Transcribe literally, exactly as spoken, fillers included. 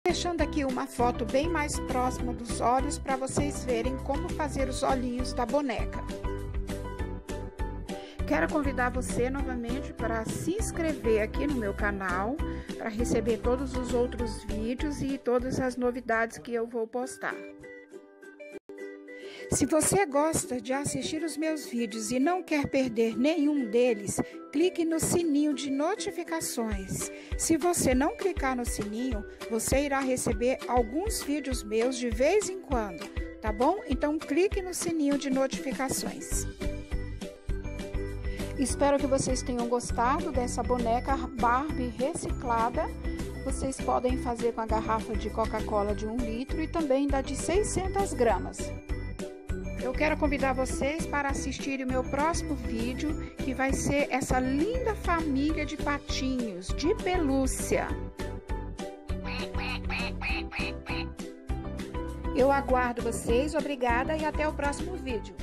Deixando aqui uma foto bem mais próxima dos olhos para vocês verem como fazer os olhinhos da boneca. Quero convidar você novamente para se inscrever aqui no meu canal, para receber todos os outros vídeos e todas as novidades que eu vou postar. Se você gosta de assistir os meus vídeos e não quer perder nenhum deles, clique no sininho de notificações. Se você não clicar no sininho, você irá receber alguns vídeos meus de vez em quando, tá bom? Então clique no sininho de notificações. Espero que vocês tenham gostado dessa boneca Barbie reciclada. Vocês podem fazer com a garrafa de Coca-Cola de um litro e também da de seiscentas gramas. Eu quero convidar vocês para assistirem o meu próximo vídeo, que vai ser essa linda família de patinhos de pelúcia. Eu aguardo vocês, obrigada e até o próximo vídeo.